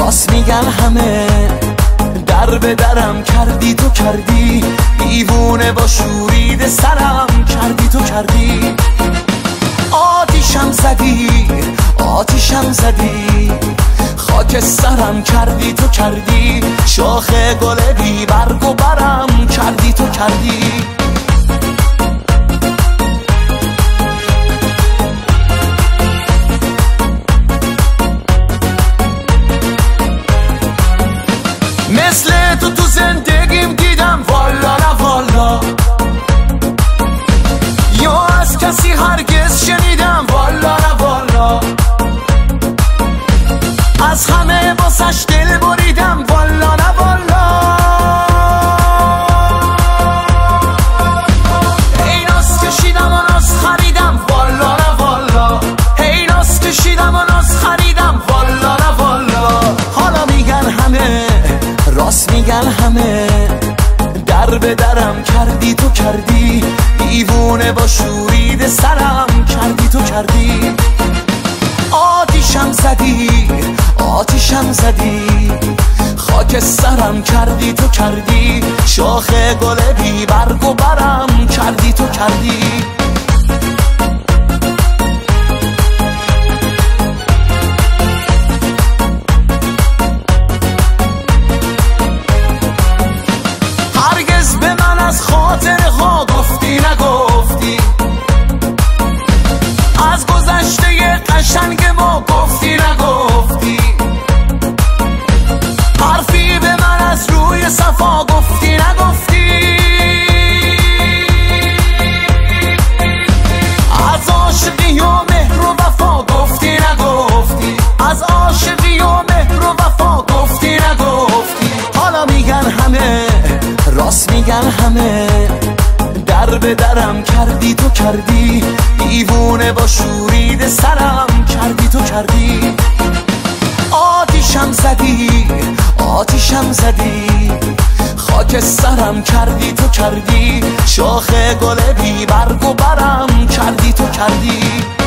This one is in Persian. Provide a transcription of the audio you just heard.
راست میگن همه، در به درم کردی تو کردی، دیوونه با شورید سرم کردی تو کردی. آتیشم زدی آتیشم زدی، خاک سرم کردی تو کردی، شاخ گل بی برگ و برم کردی تو کردی. مثل تو زندگیم دیدم والا نه والا، یا از کسی هرگز شنیدم والا نه والا، از همه باسش دل بریدم والا نه والا. ای ناز کشیدم و ناز خریدم والا نه والا، ای ناز کشیدم و ناز خریدم والا نه والا. حالا میگن همه، راست میگن همه، در به درم کردی تو کردی، دیوونه با شورید سرم کردی تو کردی. آتیشم زدی آتیشم زدی، خاک سرم کردی تو کردی، شاخ گل بی برگ و برم کردی تو کردی. از خاطره ها گفتی نگفتی، از گذشته قشنگ ما گفتی نگفتی، حرفی به من از روی صفا گفتی نگفتی. از عاشقی و مهر و وفا گفتی نگفتی، از عاشقی و مهر و وفا گفتی نگفتی. حالا میگن همه، راست میگن همه، در به درم کردی تو کردی، دیوونه با شورید سرم کردی تو کردی. آتیشم زدی آتیشم زدی، خاک سرم کردی تو کردی، شاخ گل بی برگ و برم کردی تو کردی.